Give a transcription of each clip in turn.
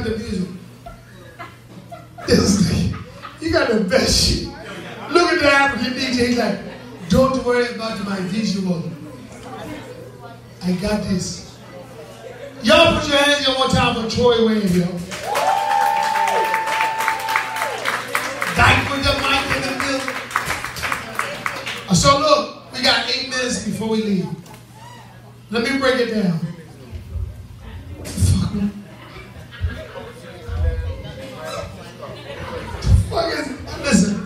with the music. He got the best shit. Look at the African DJ. He's like, don't worry about my visual. I got this. Y'all put your hands in one time for Troy Wayne, yo. Back with the mic in the middle. So look, we got 8 minutes before we leave. Let me break it down. Fuck is it? Listen.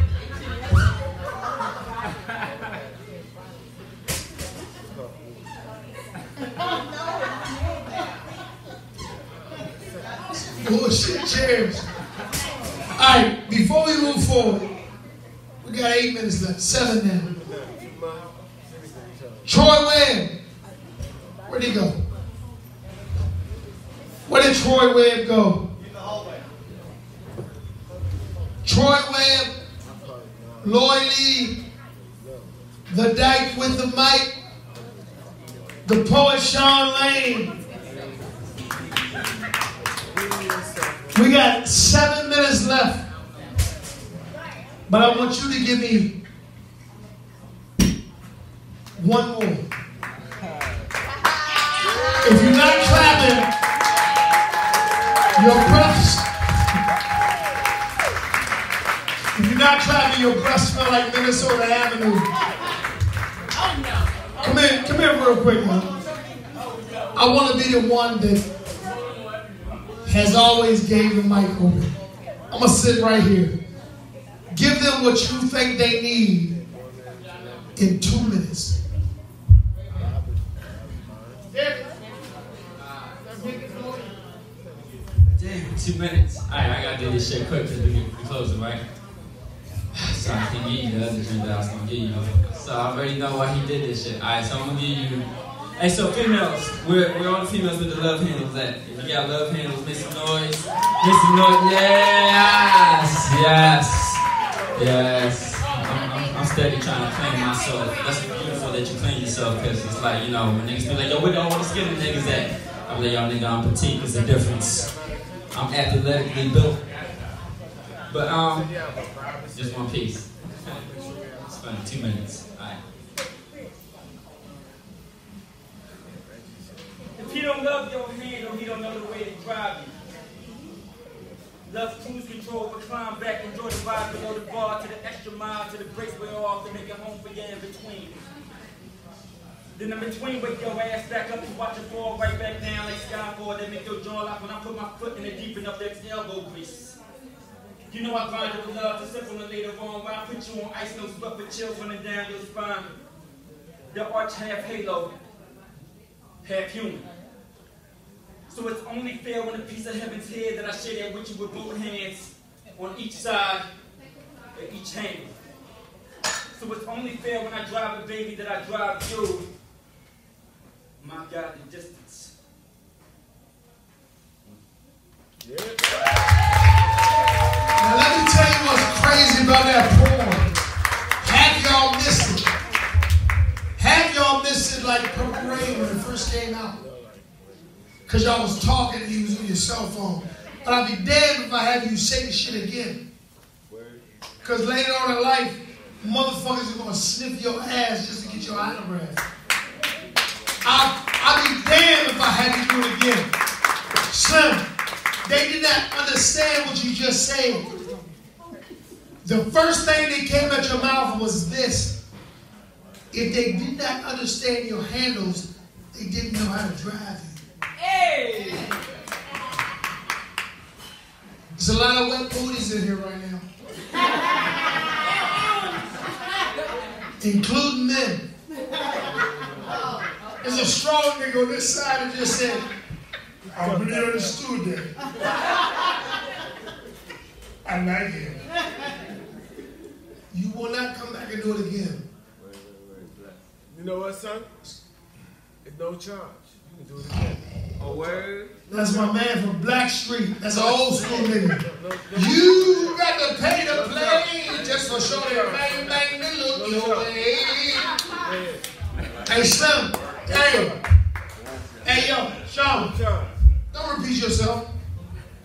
Bullshit chairs. Alright, before we move forward, we got 8 minutes left. 7 now. Troy Webb. Where'd he go? Where did Troy Webb go? Troy Webb, Lloyd Lee, the Dyke with the mic, the poet Sean Lane. We got 7 minutes left. But I want you to give me one more. If you're not clapping, your breaths. If you're not clapping, your breaths smell like Minnesota Avenue. Come here real quick, man. I want to be the one that has always gave the mic open. I'm going to sit right here. Give them what you think they need in 2 minutes. Damn, 2 minutes. Alright, I gotta do this shit quick because we closing, right? So I can give you the other drink that I was gonna give you. So I already know why he did this shit. Alright, so I'm gonna give you. Hey, so females, where all the females with the love handles at? If you got love handles, make some noise. Make some noise. Yes. I'm steady trying to claim myself. That's beautiful that you claim yourself, because it's like, you know, when niggas be like, yo, where all the skinny niggas at? I'm like, y'all nigga, I'm petite, there's a difference. I'm athletically built. But, just one piece. It's funny, 2 minutes. Alright. If he don't love your hand, or he don't know the way to drive you. Love cruise control, but climb back, enjoy the vibe below the bar, to the extra mile, to the breaks way off, to make it home for you in between. Then in between, wake your ass back up to watch it fall right back down like Skyfall. They make your jaw lock when I put my foot in it deep enough that's elbow grease. You know I grind it with love to sip on it later on. When I put you on ice, no sweat with chills running down your spine. The arch half halo, half human. So it's only fair when a piece of heaven's here that I share that with you with both hands on each side of each hand. So it's only fair when I drive a baby that I drive you. My God, the distance. Now let me tell you what's crazy about that porn. Have y'all missed it? Have y'all missed it like Purple Rain when it first came out? Because y'all was talking and you was on your cell phone. But I'd be damned if I have you say the shit again. Because later on in life, motherfuckers are going to sniff your ass just to get your autograph. I'd be damned if I had to do it again. Slim, they did not understand what you just said. The first thing that came out your mouth was this. If they did not understand your handles, they didn't know how to drive you. Hey! There's a lot of wet booties in here right now. Including men. There's a strong nigga on this side that just said, I really understood that. I like him. You will not come back and do it again. Wait. You know what, son? It's no charge. You can do it again. A word? That's my man from Blackstreet. That's an old school nigga. You got to pay to play just for showing bang bang to look your way. Hey, Slim. Hey, yo, Sean. Don't repeat yourself.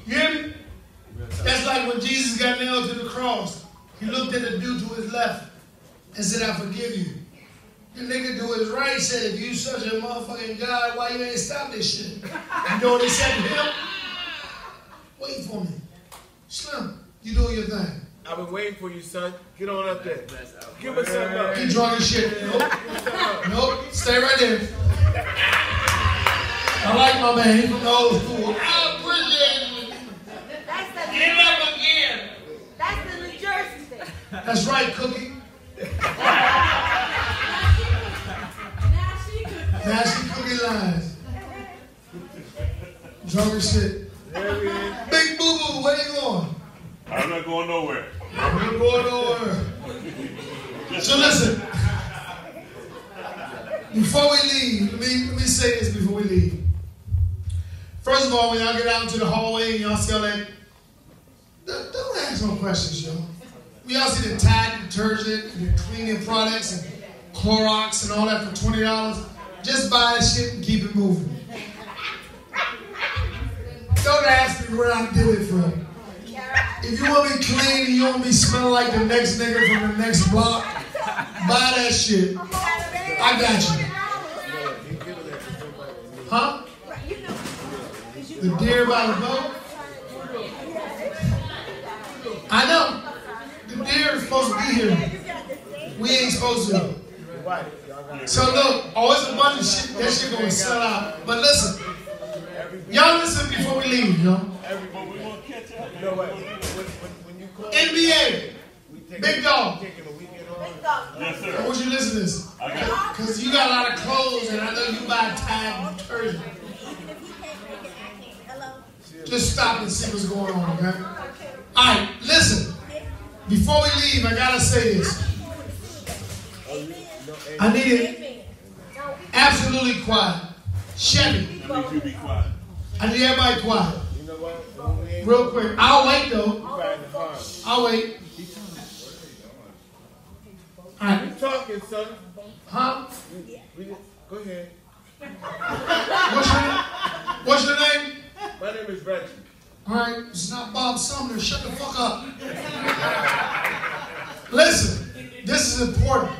You hear me? That's like when Jesus got nailed to the cross. He looked at the dude to his left and said, I forgive you. The nigga to his right said, if you such a motherfucking God, why you ain't stop this shit? You know what he said to him? Wait for me. Slim, you doing your thing. I've been waiting for you, son. Get on up there. Give us something up. He drunk as shit. Nope. Nope. Stay right there. I like my man. He from the old school. I appreciate it. Get up again. That's the New Jersey thing. That's right, Cookie. Nasty Cookie lines. Drunk as shit. Big Boo Boo, where you going? I'm not going nowhere. I'm not going nowhere. So listen. Before we leave, let me say this before we leave. First of all, when y'all get out into the hallway and y'all see all that, don't ask no questions, yo. We all see the Tide detergent and the cleaning products and Clorox and all that for $20. Just buy that shit and keep it moving. Don't ask me where I did it from. If you want to be clean and you want to be smelling like the next nigga from the next block, buy that shit. I got you. Huh? The deer by the boat? I know. The deer is supposed to be here. We ain't supposed to. So look, always a bunch of shit. That shit gonna sell out. But listen, y'all listen before we leave, yo. NBA, Big Dog. Yes, sir. I want you to listen to this. Because you got a lot of clothes and I know you buy Tide detergent. Just stop and see what's going on, okay? All right, listen. Before we leave, I gotta say this. I need it absolutely quiet. Chevy. I need you to be quiet. I need everybody quiet. You know what? Real quick. I'll wait though. I'll wait. All right. You talking, son? Huh? Go ahead. What's your name? My name is Reggie. All right. It's not Bob Sumner. Shut the fuck up. Listen. This is important.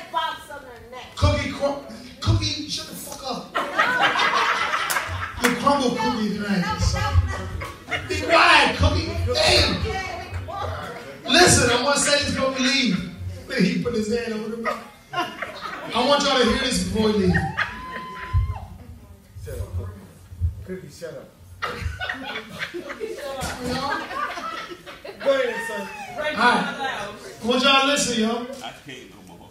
Cookie, shut the fuck up. You crumble Cookie tonight. Be quiet, Cookie. Damn. Listen, I want to say this before we leave. He put his hand over the mouth. I want y'all to hear this before we leave. Shut up, Cookie. Cookie, shut up. Go ahead, son. All right. I want y'all to listen, yo. I can't no more.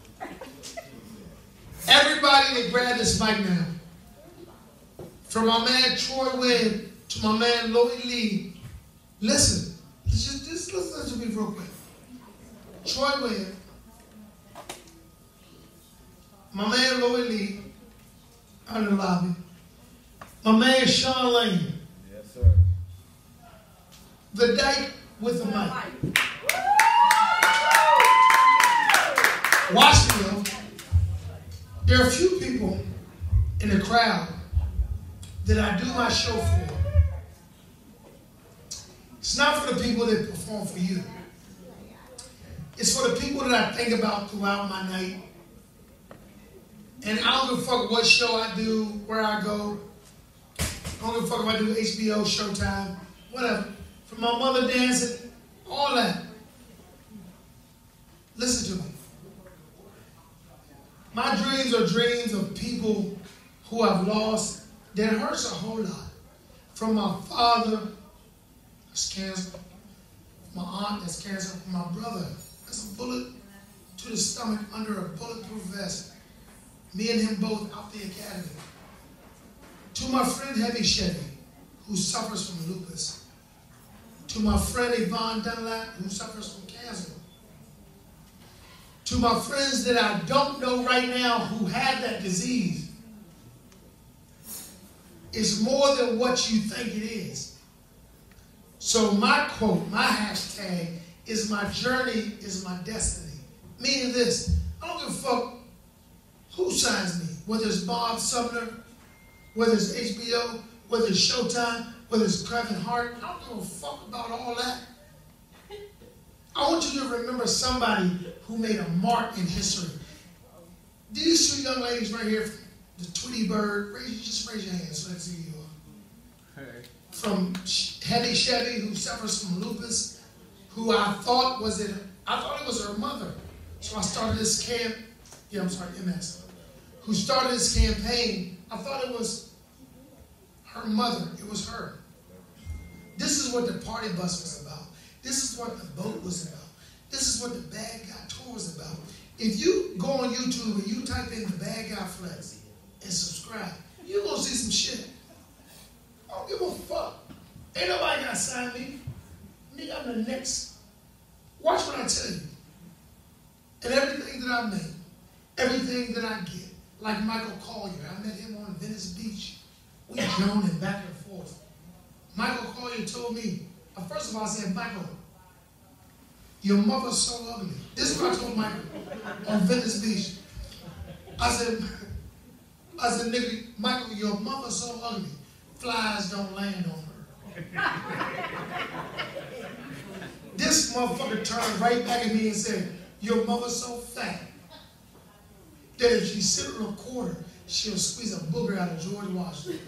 Everybody that grab this mic now. From my man Troy Webb to my man Lloyd Lee. Listen. Just listen to me real quick. Troy Webb. My man Lloyd Lee. Out in the lobby. My man Sean Lane. Yes, sir. The Dyke with the mic. Watch me, yo. There are a few people in the crowd that I do my show for. It's not for the people that perform for you. It's for the people that I think about throughout my night. And I don't give a fuck what show I do, where I go. I don't give a fuck if I do HBO, Showtime, whatever. From my mother dancing, all that. Listen to me. My dreams are dreams of people who I've lost. That hurts a whole lot. From my father, that's cancer. My aunt, that's cancer. My brother, that's a bullet to the stomach under a bulletproof vest. Me and him both out the academy. To my friend Heavy Chevy, who suffers from lupus. To my friend Yvonne Dunlap, who suffers from cancer. To my friends that I don't know right now who have that disease. It's more than what you think it is. So my quote, my hashtag is my journey is my destiny. Meaning this, I don't give a fuck who signs me, whether it's Bob Sumner, whether it's HBO, whether it's Showtime, whether it's Kevin Hart. I don't give a fuck about all that. I want you to remember somebody who made a mark in history. These two young ladies right here, the Tweety Bird, just raise your hands so I can see you. From Hetty Chevy, who suffers from lupus, who I thought it was her mother. So I started this MS, who started this campaign. I thought it was her mother. It was her. This is what the party bus was about. This is what the boat was about. This is what the Bad Guy Tour was about. If you go on YouTube and you type in the Bad Guy Flex and subscribe, you're going to see some shit. I don't give a fuck. Ain't nobody got to sign me. Nigga, I'm the next. Watch what I tell you. And everything that I make, everything that I get, like Michael Collier, I met him on Venice Beach. We joning back and forth. Michael Collier told me, first of all, I said, Michael, your mother's so ugly. This is what I told Michael on Venice Beach. I said, nigga, Michael, your mother's so ugly. Flies don't land on her. This motherfucker turned right back at me and said, your mother's so fat that if she sit in a quarter, she'll squeeze a booger out of George Washington.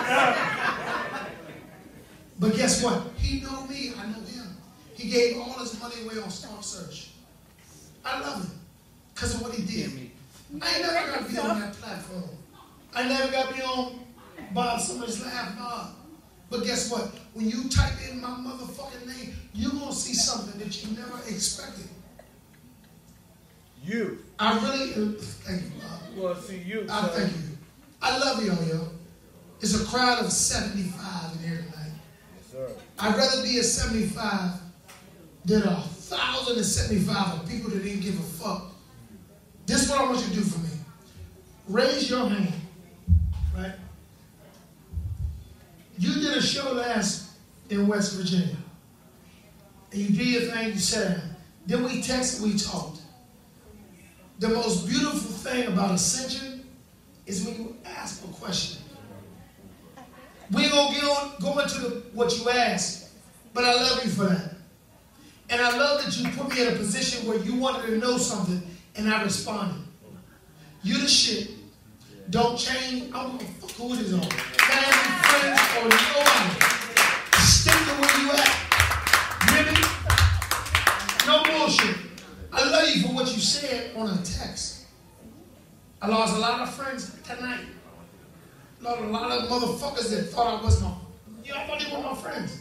But guess what? He knew me, I know him. He gave all his money away on Star Search. I love him because of what he did. I ain't never got to be on that platform. I never got to be on Bob Summers' Laugh Bob. But guess what? When you type in my motherfucking name, you're going to see something that you never expected. You. I really, thank you, Bob. Well, see you. I thank you. I love y'all, yo. It's a crowd of 75 in here tonight. Yes, sir. I'd rather be at 75 than 1,075 of people that didn't give a fuck. This is what I want you to do for me. Raise your hand, right? You did a show last in West Virginia. And you did your thing, you said, then we texted, we talked. The most beautiful thing about Ascension is when you ask a question. We ain't gonna go into what you asked, but I love you for that. And I love that you put me in a position where you wanted to know something and I responded. You the shit. Don't change. I don't give a fuck who it is on. Family, friends, or nobody. Stick to where you at. Really? No bullshit. I love you for what you said on a text. I lost a lot of friends tonight. A lot of motherfuckers that thought I was I thought they were my friends.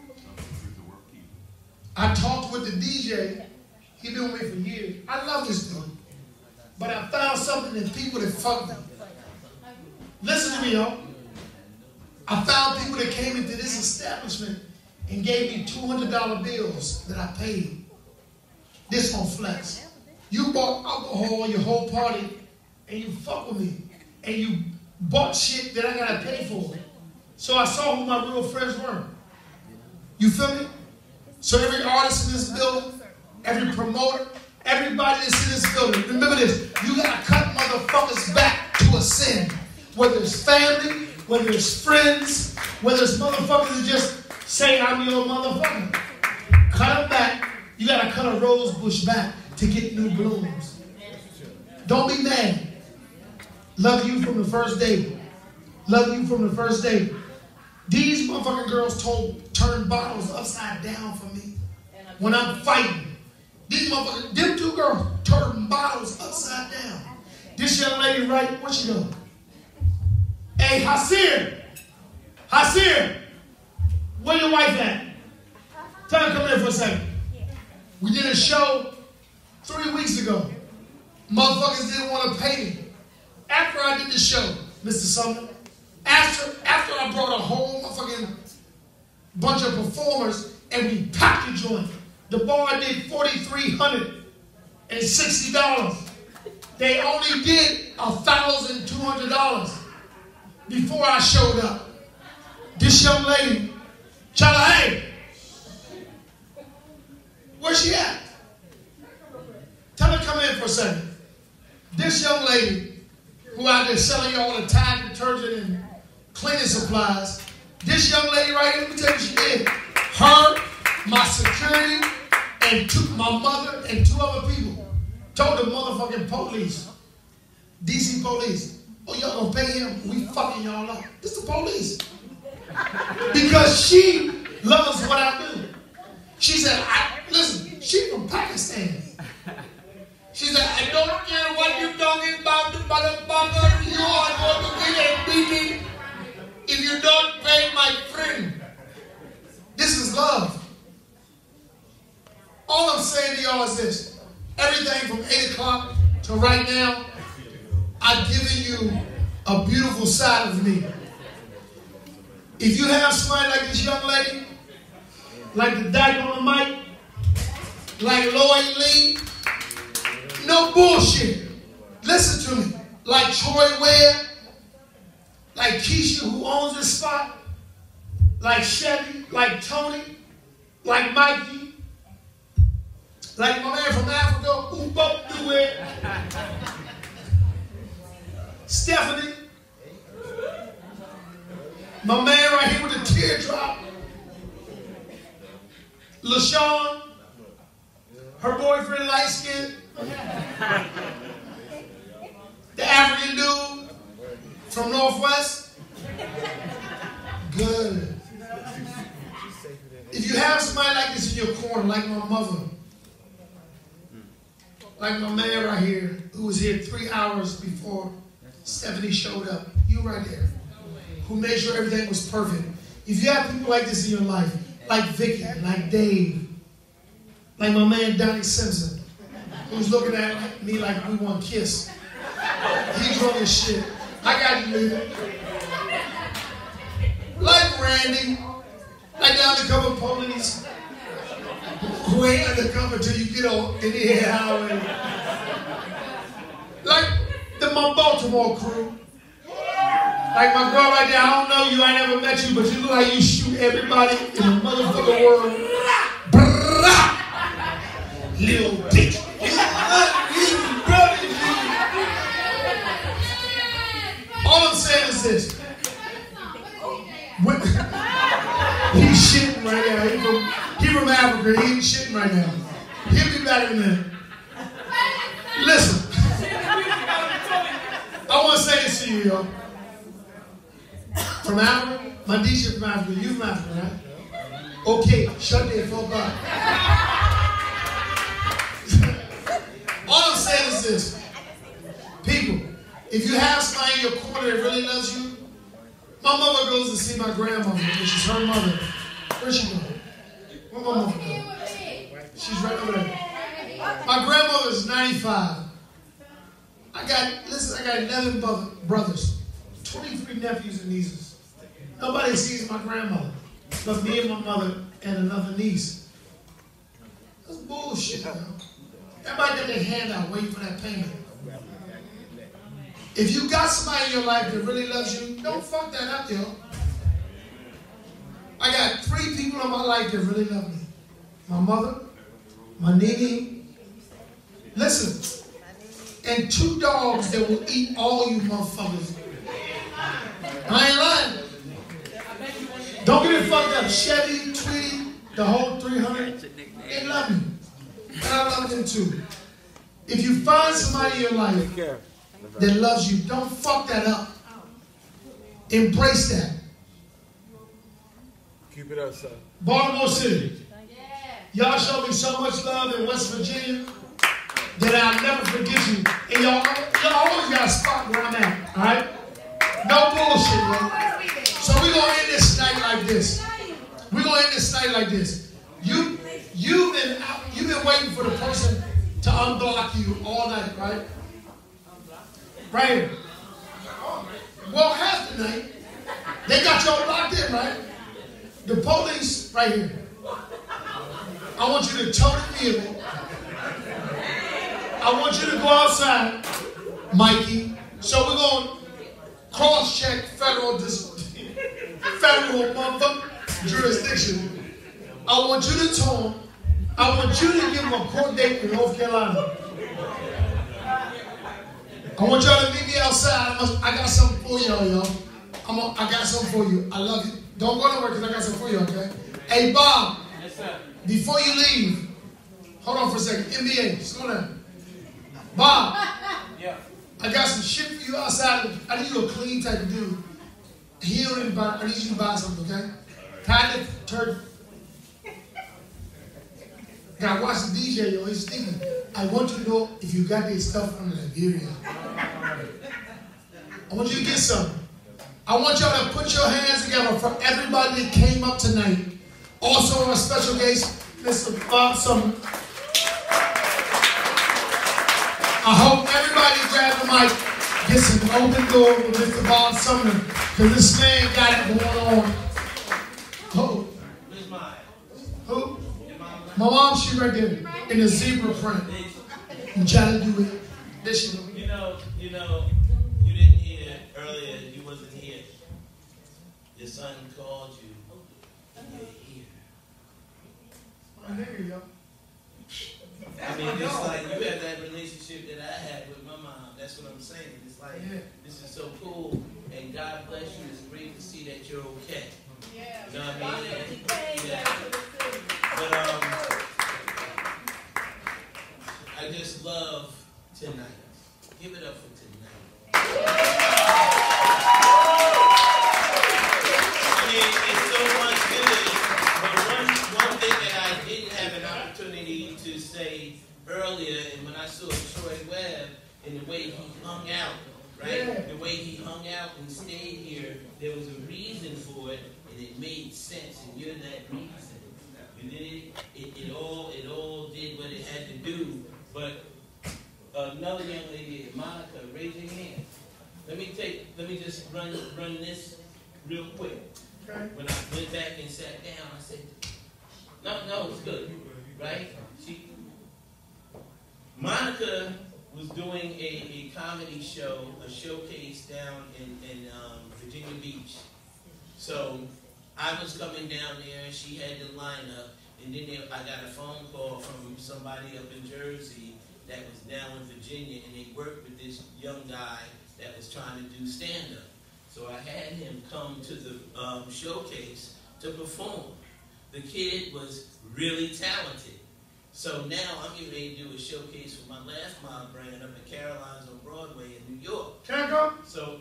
I talked with the DJ. He been with me for years. I love this dude. But I found something in people that fucked me. Listen to me, y'all. I found people that came into this establishment and gave me $200 bills that I paid. This on Flex. You bought alcohol your whole party and you fuck with me. And you bought shit that I gotta pay for. So I saw who my real friends were. You feel me? So every artist in this building, every promoter, everybody that's in this building, remember this, you gotta cut motherfuckers back to a sin. Whether it's family, whether it's friends, whether it's motherfuckers that just say I'm your motherfucker. Cut them back. You gotta cut a rose bush back to get new blooms. Don't be mad. Love you from the first day. Love you from the first day. These motherfucking girls turn bottles upside down for me when I'm fighting. These motherfuckers, them two girls turn bottles upside down. This young lady, right, what she doing? Hey, Hasir, where your wife at? Tell her to come here for a second. We did a show 3 weeks ago. Motherfuckers didn't want to pay me. After I did the show, Mr. Sumner, after I brought a whole motherfucking bunch of performers and we packed the joint, the bar did $4,360. They only did $1,200 before I showed up. This young lady, tell her, hey, where's she at? Tell her to come in for a second. This young lady, who out there selling y'all the Tide detergent and cleaning supplies, This young lady right here, let me tell you what she did. Her, my security, and my mother and 2 other people told the motherfucking police, DC police, oh, y'all gonna pay him? We fucking y'all up. This the police. Because she loves what I do. She said, listen, she from Pakistan. She said, I don't care what you're talking about, the motherfucker, you are going to get a beating if you don't pay my friend. This is love. All I'm saying to y'all is this. Everything from 8 o'clock to right now, I've given you a beautiful side of me. If you have somebody like this young lady, like the dyke on the mic, like Lloyd Lee, no bullshit. Listen to me. Like Troy Webb, like Keisha who owns this spot, like Chevy, like Tony, like Mikey, like my man from Africa, who both do it, Stephanie, my man right here with the teardrop, LaShawn, her boyfriend light skinned, the African dude from Northwest. Good. If you have somebody like this in your corner, like my mother, like my man right here, who was here 3 hours before Stephanie showed up, you right there, who made sure everything was perfect. If you have people like this in your life, like Vicky, like Dave, like my man Donnie Simpson, who's looking at me like we want to kiss. He drunk as shit. I got you, leader. Like Randy, like the undercover police, who ain't undercover till you get on in the air highway. Like my Baltimore crew. Like my girl right there, I don't know you, I never met you, but you look like you shoot everybody in the motherfucking world. Little bitch. All I'm saying is this. He's shitting right now. He from Africa. He's shitting right now. He'll be back in a minute. Listen. I want to say this to you, yo. From Africa? My DJ from Africa. You from Africa, right? Okay, shut the fuck up. All I'm saying is this. People, if you have somebody in your corner that really loves you, my mother goes to see my grandmother, which is her mother. Where's she going? Where my mother going? She's right over there. My grandmother is 95. I got 11 brothers, 23 nephews and nieces. Nobody sees my grandmother but me and my mother and another niece. That's bullshit, man. Everybody got their hand out waiting for that payment. If you got somebody in your life that really loves you, don't fuck that up, yo. I got 3 people in my life that really love me. My mother, my Nene, listen, and 2 dogs that will eat all you motherfuckers. I ain't lying. Don't get it fucked up. Chevy, Tweety, the whole 300, they love me. And I love them too. If you find somebody in your life that loves you, don't fuck that up. Embrace that. Keep it up, son. Baltimore City. Y'all showed me so much love in West Virginia that I'll never forget you. And y'all always got a spot where I'm at, all right? No bullshit, man. So we're going to end this night like this. We're going to end this night like this. You've been waiting for the person to unblock you all night, right? Right here. Well, half the night. They got y'all locked in, right? The police, right here. I want you to tow the vehicle. I want you to go outside, Mikey. So we're going to cross-check federal jurisdiction. I want you to tow him. I want you to give him a court date in North Carolina. I want y'all to meet me outside. I got something for y'all, yo. I got something for you. I love you. Don't go nowhere because I got some for you, okay? Hey, Bob. Yes, sir. Before you leave, hold on for a second. NBA, slow down. Bob, Yeah. I got some shit for you outside. I need you a clean type of dude. He don't need to buy, I need you to buy something, okay? Pat the turd. Now watch the DJ, yo. He's thinking, I want you to know if you got this stuff from Nigeria. I want you to get some. I want y'all to put your hands together for everybody that came up tonight. Also on a special guest, Mr. Bob Sumner. I hope everybody grab the mic, gets an open door with Mr. Bob Sumner, because this man got it going on. Who? Where's mine? Who? My mom, she right there in the zebra print. You try to do it. There she go. You know, you didn't hear earlier, you wasn't here. Your son called you. You're here. My nigga, yo. I mean, it's like you have that relationship that I had with my mom. That's what I'm saying. It's like, this is so cool. And God bless you. It's great to see that you're okay. You know what I mean? But I just love tonight. Give it up for tonight. I mean, it's so much good. But one thing that I didn't have an opportunity to say earlier, and when I saw Troy Webb and the way he hung out, right? The way he hung out and stayed here, there was a reason for it, and it made sense, and you're that reason. You did it all did what it had to do. But another young lady, Monica, raise your hand. Let me just run this real quick. Okay. When I went back and sat down, I said, no, it's good, right? Monica was doing a comedy show, a showcase down in Virginia Beach. So I was coming down there, and she had the lineup, and then I got a phone call from somebody up in Jersey that was down in Virginia, and they worked with this young guy that was trying to do stand-up. So I had him come to the showcase to perform. The kid was really talented. So now I'm getting ready to do a showcase for my Last Mile brand up at Caroline's on Broadway in New York. Can I go? So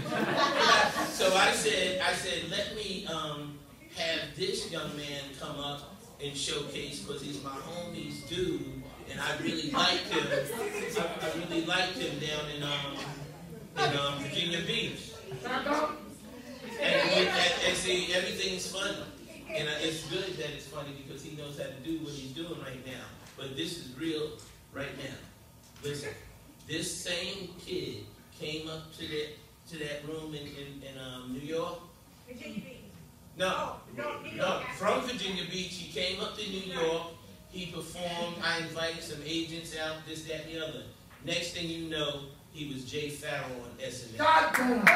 I said, let me have this young man come up and showcase because he's my homie's dude, and I really liked him. I really liked him down in Virginia Beach. Can I go? And see, everything's funny. And it's good that it's funny because he knows how to do what he's doing right now. But this is real right now. Listen, this same kid came up to that room in New York. Virginia Beach. No, from Virginia Beach. He came up to New York. He performed. I invited some agents out, this, that, and the other. Next thing you know, he was Jay Farrell on SNL. God damn.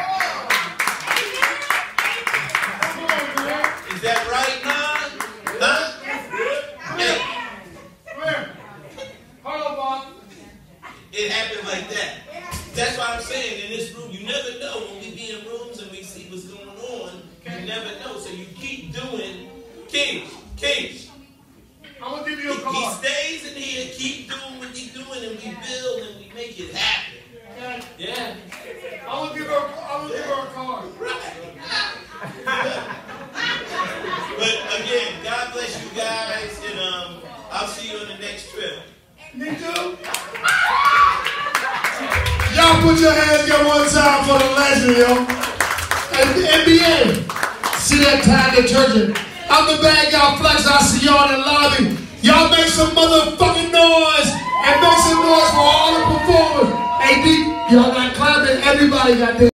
Is that right, Nan? Huh? Hey, Where? Hold on, Bob. it happened like that. That's why I'm saying in this room, you never know when we be in rooms and we see what's going on. You never know. So you keep doing King. I'm going to give you a He card. stays in here, keep doing what he's doing, and we build and we make it happen. Okay? Yeah. I'm going to give her a card. But again, God bless you guys, and I'll see you on the next trip. Me too. Y'all put your hands together one time for the legend, yo. And the NBA. See that Tide detergent. I'm the bad guy Flex. I see y'all in the lobby. Y'all make some motherfucking noise. And make some noise for all the performers. Hey, D, y'all got clapping. Everybody got this.